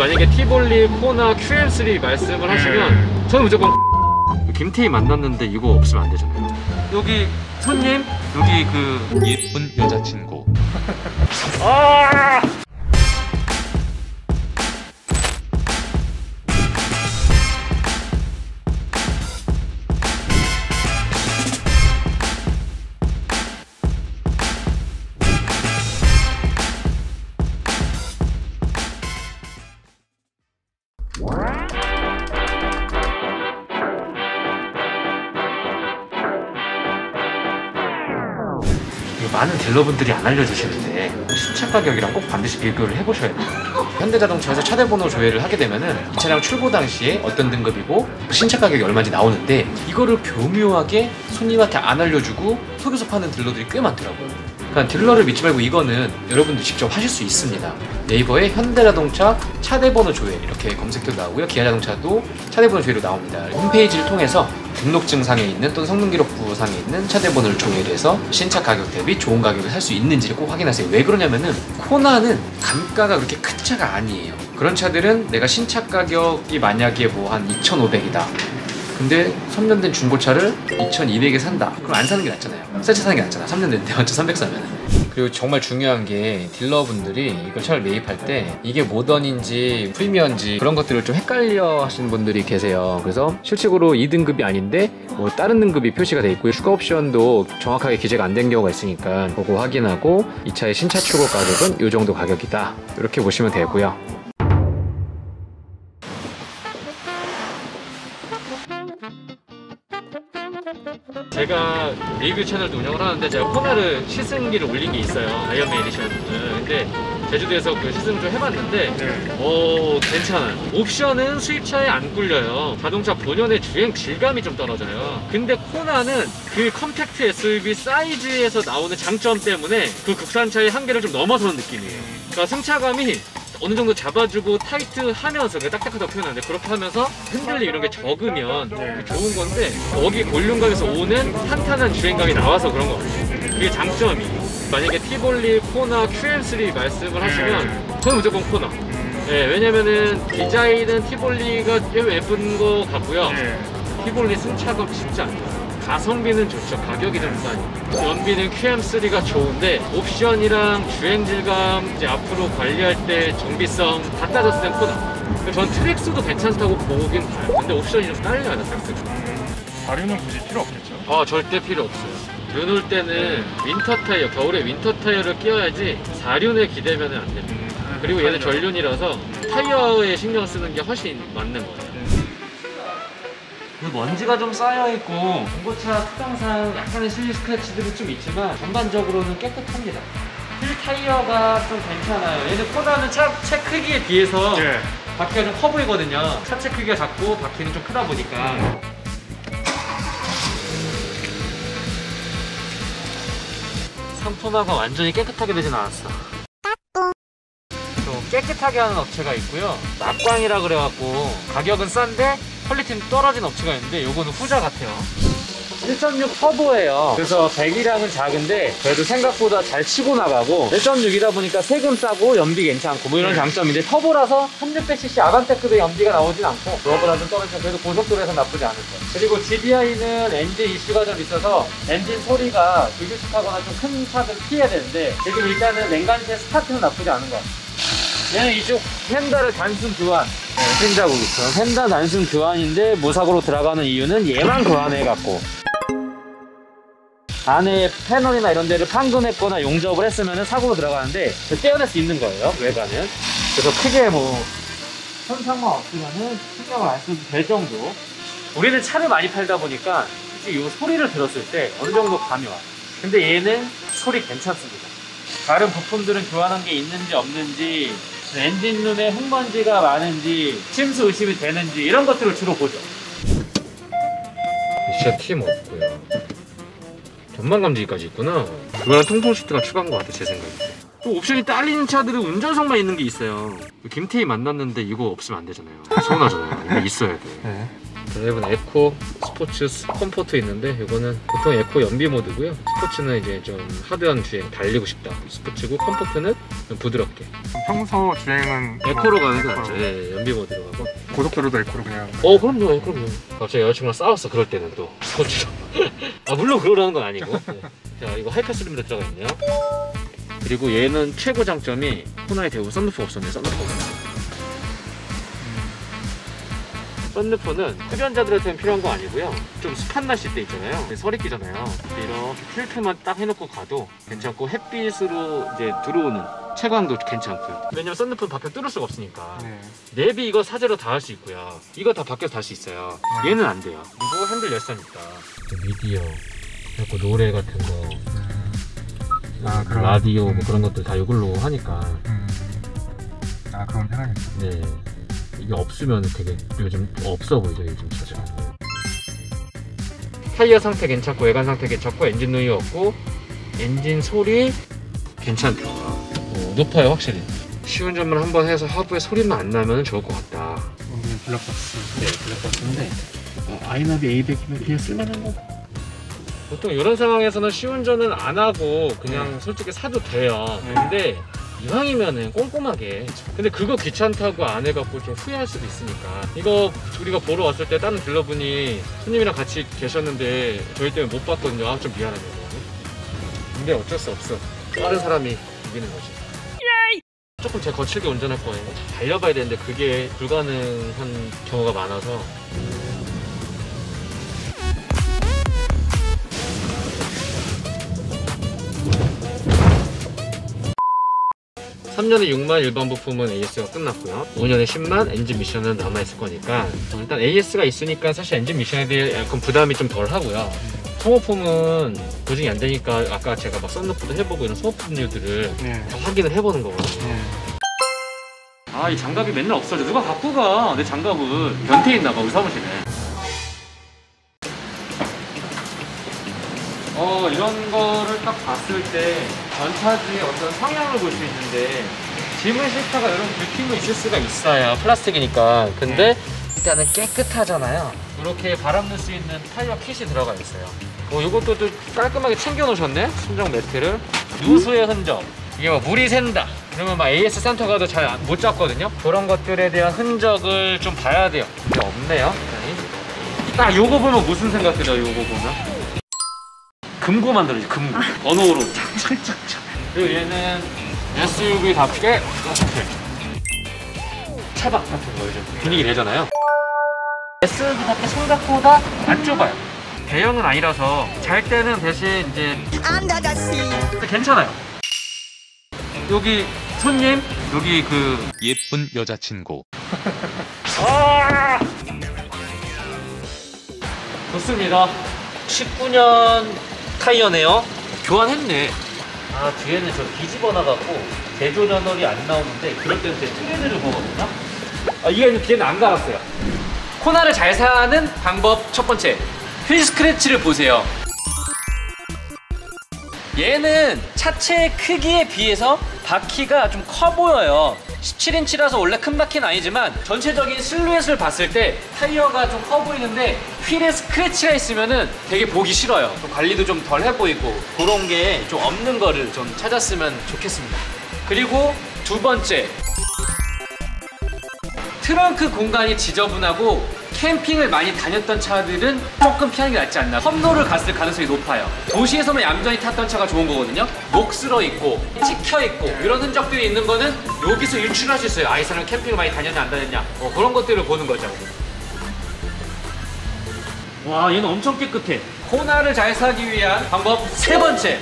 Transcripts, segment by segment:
만약에 티볼리, 코나, QM3 말씀을 하시면 저는 무조건 김태희 만났는데 이거 없으면 안 되잖아요. 여기 손님, 여기 그 예쁜 여자친구. 아! 많은 딜러분들이 안 알려주시는데 신차 가격이랑 꼭 반드시 비교를 해보셔야 돼요. 현대자동차에서 차대 번호 조회를 하게 되면은 이 차량 출고 당시에 어떤 등급이고 신차 가격이 얼마인지 나오는데 이거를 교묘하게 손님한테 안 알려주고 속여서 파는 딜러들이 꽤 많더라고요. 그러니까 딜러를 믿지 말고 이거는 여러분들 직접 하실 수 있습니다. 네이버에 현대자동차 차대번호 조회 이렇게 검색해도 나오고요. 기아자동차도 차대번호 조회로 나옵니다. 홈페이지를 통해서 등록증상에 있는 또는 성능기록부 상에 있는 차대번호를 조회를 해서 신차 가격 대비 좋은 가격을 살 수 있는지를 꼭 확인하세요. 왜 그러냐면은 코나는 단가가 그렇게 큰 차가 아니에요. 그런 차들은 내가 신차 가격이 만약에 뭐 한 2,500이다. 근데 3년 된 중고차를 2,200에 산다. 그럼 안 사는 게 낫잖아요. 새 차 사는 게 낫잖아. 3년 된 대원차 300 사면은. 그리고 정말 중요한 게 딜러분들이 이걸 차를 매입할 때 이게 모던인지 프리미엄인지 그런 것들을 좀 헷갈려 하시는 분들이 계세요. 그래서 실질적으로 2등급이 아닌데 뭐 다른 등급이 표시가 돼 있고 추가 옵션도 정확하게 기재가 안 된 경우가 있으니까 그거 확인하고 이 차의 신차 출고 가격은 이 정도 가격이다. 이렇게 보시면 되고요. 제가 리뷰 채널도 운영을 하는데 제가 코나를 시승기를 올린 게 있어요. 아이언맨 에디션. 근데 제주도에서 그 시승을 좀 해봤는데 괜찮아요. 옵션은 수입차에 안 꿀려요. 자동차 본연의 주행 질감이 좀 떨어져요. 근데 코나는 그 컴팩트 SUV 사이즈에서 나오는 장점 때문에 그 국산차의 한계를 좀 넘어서는 느낌이에요. 그러니까 승차감이 어느 정도 잡아주고 타이트하면서 딱딱하다고 표현하는데 그렇게 하면서 흔들림 이런 게 적으면 좋은 건데 여기 볼륨감에서 오는 탄탄한 주행감이 나와서 그런 거 같아요. 그게 장점이에요. 만약에 티볼리, 코나, QM3 말씀을 하시면 저는 무조건 코나. 왜냐면은 디자인은 티볼리가 예쁜 거 같고요. 티볼리 승차감 진짜 안 좋아요. 가성비는 좋죠. 가격이 좀 싸니까. 연비는 QM3가 좋은데 옵션이랑 주행질감 이제 앞으로 관리할 때 정비성 다 따졌을 땐 코나. 전 트랙스도 괜찮다고 보긴 봐요. 근데 옵션이 좀 딸려요, 트랙스가. 사륜은 굳이 필요 없겠죠? 절대 필요 없어요. 눈 올 때는 윈터 타이어, 겨울에 윈터 타이어를 끼워야지 사륜에 기대면 안 됩니다. 그리고 얘는 전륜이라서 타이어에 신경 쓰는 게 훨씬 맞는 거예요. 먼지가 좀 쌓여있고 중고차 특성상 약간의 실리 스크래치들이 좀 있지만 전반적으로는 깨끗합니다. 휠 타이어가 좀 괜찮아요. 얘는 코나는 차체 크기에 비해서 바퀴가 좀 커 보이거든요. 차체 크기가 작고 바퀴는 좀 크다 보니까 상토마가 완전히 깨끗하게 되진 않았어. 좀 깨끗하게 하는 업체가 있고요. 낙광이라 그래갖고 가격은 싼데 퀄리티는 떨어진 업체가 있는데 요거는 후자 같아요. 1.6 터보예요. 그래서 배기량은 작은데 그래도 생각보다 잘 치고 나가고 1.6이다 보니까 세금 싸고 연비 괜찮고 뭐 이런 장점인데 터보라서 1600cc 아반떼급의 연비가 나오진 않고 그거보다 좀 떨어지면 그래도 고속도로에서 나쁘지 않을 거예요. 그리고 GDI는 엔진 이슈가 좀 있어서 엔진 소리가 불규칙하거나 좀 큰 차들 피해야 되는데 지금 일단은 냉간시의 스타트는 나쁘지 않은 것 같아요. 얘는 이쪽 펜다를 단순 교환 펜자국 있죠. 펜다 단순 교환인데 무사고로 들어가는 이유는 얘만 교환해갖고 안에 패널이나 이런 데를 판금했거나 용접을 했으면 사고로 들어가는데 떼어낼 수 있는 거예요, 외관은. 그래서 크게 뭐 현상만 없으면은 신경을 안 써도 될 정도. 우리는 차를 많이 팔다 보니까 솔직히 이 소리를 들었을 때 어느 정도 감이 와요. 근데 얘는 소리 괜찮습니다. 다른 부품들은 교환한 게 있는지 없는지 엔진룸에 흙먼지가 많은지 침수 의심이 되는지 이런 것들을 주로 보죠. 진짜 팀 없고요. 전방감지기까지 있구나. 그거랑 통풍 시트가 추가한 것 같아, 제 생각에. 또 옵션이 딸리는 차들은 운전석만 있는 게 있어요. 김태희 만났는데 이거 없으면 안 되잖아요. 서운하잖아요. 이거 있어야 돼. 드라이브는 에코, 스포츠, 컴포트 있는데 이거는 보통 에코 연비 모드고요. 스포츠는 이제 좀 하드한 주행, 달리고 싶다 스포츠고, 컴포트는 좀 부드럽게. 평소 주행은 에코로 가는 게 낫죠. 예, 연비 모드로 가고. 고속도로도 에코로 그냥. 그럼요, 그럼요. 갑자기 여자친구랑 싸웠어. 그럴 때는 또 스포츠로. 아 물론 그러라는 건 아니고. 네. 자, 이거 하이패스 리미터 들어가 있네요. 그리고 얘는 최고 장점이 호나이 대부 썬루프 없었네. 썬루프 없네. 썬루프는 흡연자들한테는 필요한 거 아니고요. 좀 습한 날씨 때 있잖아요. 설이 끼잖아요. 이렇게 필터만 딱 해놓고 가도 괜찮고, 햇빛으로 이제 들어오는 채광도 괜찮고요. 왜냐면 썬루프는 밖에 뚫을 수가 없으니까. 네. 내비 이거 사제로 다 할 수 있고요. 이거 다 밖에서 다 할 수 있어요. 얘는 안 돼요. 그리고 핸들 열선이니까. 미디어, 그리고 노래 같은 거, 그럼. 라디오 뭐 그런 것들 다 이걸로 하니까. 그럼 편하겠네. 네. 이게 없으면 되게 요즘 없어 보이죠, 요즘 차가. 타이어 상태 괜찮고, 외관 상태 괜찮고, 엔진 노이 없고, 엔진 소리 괜찮대요. 높아요, 확실히. 시운전만 한번 해서 하부에 소리만 안 나면 좋을 것 같다. 오늘 블랙박스. 네, 블랙박스인데 아이나비 A100이면 그냥 쓸만한 거. 보통 이런 상황에서는 시운전은 안 하고 그냥 솔직히 사도 돼요. 근데 이왕이면은 꼼꼼하게. 근데 그거 귀찮다고 안 해갖고 좀 후회할 수도 있으니까. 이거 우리가 보러 왔을 때 다른 딜러분이 손님이랑 같이 계셨는데 저희 때문에 못 봤거든요. 아, 좀 미안하네요. 근데 어쩔 수 없어. 다른 사람이 이기는 거지. 조금 제가 거칠게 운전할 거예요. 달려봐야 되는데 그게 불가능한 경우가 많아서. 3년에 6만 일반 부품은 AS가 끝났고요. 5년에 10만 엔진 미션은 남아있을 거니까 일단 AS가 있으니까 사실 엔진 미션에 대해 약간 부담이 좀 덜 하고요. 소모품은 보증이 안 되니까 아까 제가 막 썬루프도 해보고 이런 소모품류들을 다 확인을 해보는 거거든요. 아, 이 장갑이 맨날 없어져. 누가 갖고 가, 내 장갑을. 변태에 있나봐, 우리 사무실에. 이런 거를 딱 봤을 때 전차주의 어떤 성향을 볼 수 있는데, 짐을 싣다가 이런 긁힘이 있을 수가 있어요. 플라스틱이니까. 근데 일단은 깨끗하잖아요. 이렇게 바람 넣을 수 있는 타이어 킷이 들어가 있어요. 이것도 좀 깔끔하게 챙겨 놓으셨네. 순정 매트를. 누수의 흔적, 이게 막 물이 샌다 그러면 막 AS 센터 가도 잘 못 잡거든요. 그런 것들에 대한 흔적을 좀 봐야 돼요. 근데 없네요. 딱 요거 보면 무슨 생각 들어요? 요거 보면 금고 만들어지, 금고. 언어로 착착착착. 그리고 얘는 SUV답게 차박 같은 거 요즘 분위기 내잖아요. SUV답게 생각보다 안 좁아요. 대형은 아니라서 잘 때는 대신 이제 괜찮아요. 여기 손님, 여기 그 예쁜 여자친구. 좋습니다. 19년 타이어네요. 교환했네. 뒤에는 저 뒤집어 놔갖고 제조 저널이 안 나오는데 그럴 때는 제 트레드를 보거든요. 이게 뒤에는 안 갈았어요. 코나를 잘 사는 방법 첫 번째, 휠 스크래치를 보세요. 얘는 차체 크기에 비해서 바퀴가 좀 커 보여요. 17인치라서 원래 큰 바퀴는 아니지만 전체적인 실루엣을 봤을 때 타이어가 좀 커 보이는데 휠에 스크래치가 있으면은 되게 보기 싫어요. 좀 관리도 좀 덜 해 보이고 그런 게 좀 없는 거를 좀 찾았으면 좋겠습니다. 그리고 두 번째, 트렁크 공간이 지저분하고 캠핑을 많이 다녔던 차들은 조금 피하는 게 낫지 않나. 험로를 갔을 가능성이 높아요. 도시에서만 얌전히 탔던 차가 좋은 거거든요. 녹슬어 있고 찍혀 있고 이런 흔적들이 있는 거는 여기서 유출할 수 있어요. 이 사람은 캠핑을 많이 다녔냐 안 다녔냐, 그런 것들을 보는 거죠. 와, 얘는 엄청 깨끗해. 코나를 잘 사기 위한 방법 세 번째,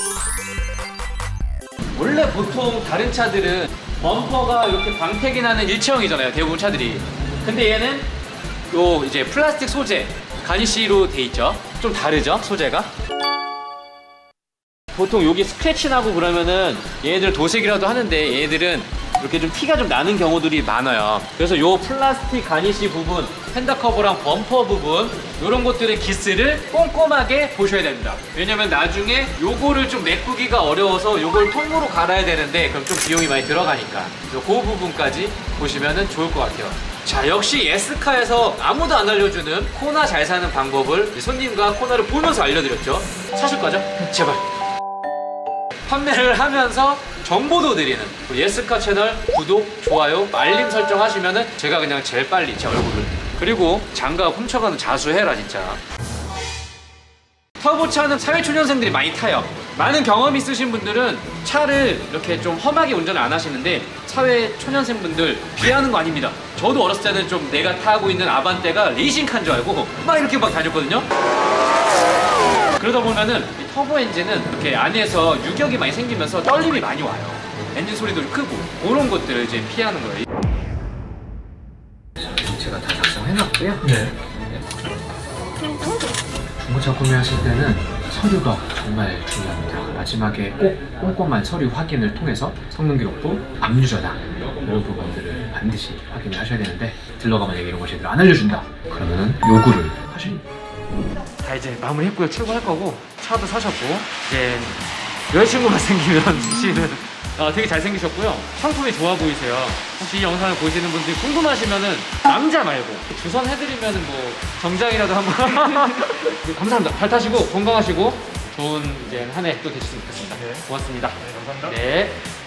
원래 보통 다른 차들은 범퍼가 이렇게 광택이 나는 일체형이잖아요, 대부분 차들이. 근데 얘는 요 이제 플라스틱 소재 가니쉬로 돼 있죠. 좀 다르죠, 소재가. 보통 여기 스크래치 나고 그러면은 얘네들 도색이라도 하는데 얘네들은 이렇게 좀 티가 좀 나는 경우들이 많아요. 그래서 요 플라스틱 가니쉬 부분, 핸드 커버랑 범퍼 부분 이런 것들의 기스를 꼼꼼하게 보셔야 됩니다. 왜냐면 나중에 요거를 좀 메꾸기가 어려워서 요걸 통으로 갈아야 되는데 그럼 좀 비용이 많이 들어가니까 그 부분까지 보시면 좋을 것 같아요. 자, 역시 예스카에서 아무도 안 알려주는 코나 잘 사는 방법을 손님과 코나를 보면서 알려드렸죠. 사실 거죠? 제발. 판매를 하면서 정보도 드리는 예스카 채널 구독, 좋아요, 알림 설정 하시면은 제가 그냥 제일 빨리 제 얼굴을, 그리고 장갑 훔쳐가는 자수해라 진짜. 터보차는 사회초년생들이 많이 타요. 많은 경험 있으신 분들은 차를 이렇게 좀 험하게 운전을 안 하시는데 사회초년생분들 비하는 거 아닙니다. 저도 어렸을 때는 좀 내가 타고 있는 아반떼가 레이싱카인 줄 알고 막 이렇게 막 다녔거든요. 그러다 보면은 이 터보 엔진은 이렇게 안에서 유격이 많이 생기면서 떨림이 많이 와요. 엔진 소리도 크고 그런 것들을 이제 피하는 거예요. 제가 다 작성해놨고요. 네. 중고차 구매하실 때는 서류가 정말 중요합니다. 마지막에 꼭 꼼꼼한 서류 확인을 통해서 성능 기록부, 압류 저장 이런 부분들을 반드시 확인을 하셔야 되는데 딜러가 만약에 이런 걸 제대로 안 알려준다 그러면은 요구를 하시는. 다 이제 마무리했고요. 출고할 거고 차도 사셨고 이제 여자친구가 생기면 씨는 되게 잘생기셨고요. 상품이 좋아 보이세요. 혹시 이 영상을 보시는 분들이 궁금하시면은 남자 말고 주선 해드리면은 뭐 정장이라도 한번 감사합니다. 잘 타시고 건강하시고 좋은 이제 한 해 또 되셨으면 좋겠습니다. 네. 고맙습니다. 네, 감사합니다. 네.